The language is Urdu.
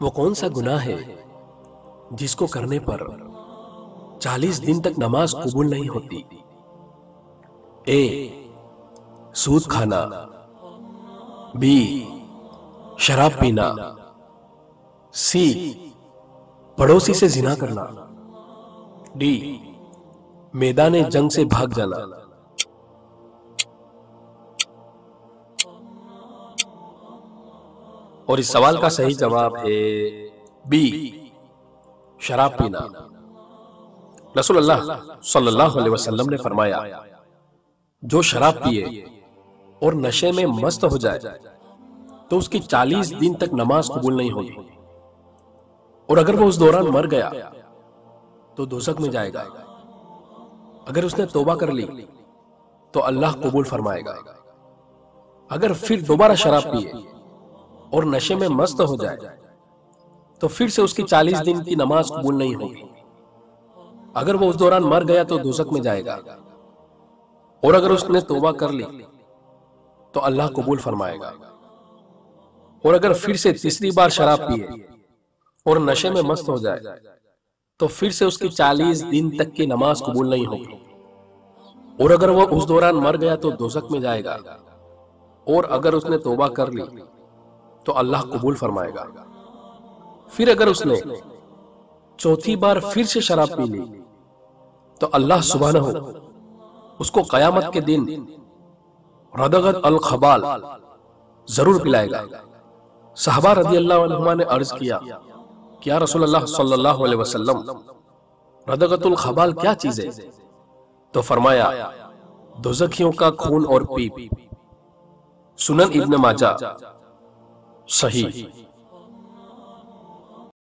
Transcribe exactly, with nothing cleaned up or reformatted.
وہ کون سا گناہ ہے جس کو کرنے پر چالیس دن تک نماز قبول نہیں ہوتی؟ اے سود کھانا، بی شراب پینا، سی پڑوسی سے زنا کرنا، ڈی میدان جنگ سے بھاگ جانا۔ اور اس سوال کا صحیح جواب ہے بی شراب پینا۔ رسول اللہ صلی اللہ علیہ وسلم نے فرمایا، جو شراب پیے اور نشے میں مست ہو جائے تو اس کی چالیس دن تک نماز قبول نہیں ہوگی، اور اگر وہ اس دوران مر گیا تو دوزخ میں جائے گا۔ اگر اس نے توبہ کر لی تو اللہ قبول فرمائے گا۔ اگر پھر دوبارہ شراب پیے اور نشے میں مست ہو جائے تو پھر سے اس کی چالیس دن کی نماز قبول نہیں ہوگی۔ اگر وہ اس دوران مر گیا تو دوزخ میں جائے گا، اور اگر اس نے توبہ کر لی تو اللہ قبول فرمائے گا۔ اور اگر پھر سے تیسری بار شراب پیے اور نشے میں مست ہو جائے تو پھر سے اس کی چالیس دن تک کی نماز قبول نہیں ہوگی، اور اگر وہ اس دوران مر گیا تو دوزخ میں جائے گا، اور اگر اس نے توبہ کر لی تو اللہ قبول فرمائے گا۔ پھر اگر اس نے چوتھی بار پھر سے شراب پی لی تو اللہ سبحانہ اس کو قیامت کے دن ردغت الخبال ضرور پلائے گا۔ صحابہ رضی اللہ عنہما نے عرض کیا کہ یا رسول اللہ صلی اللہ علیہ وسلم، ردغت الخبال کیا چیز ہے؟ تو فرمایا، دوزخیوں کا خون اور پیپ۔ سنن ابن ماجہ صحیح۔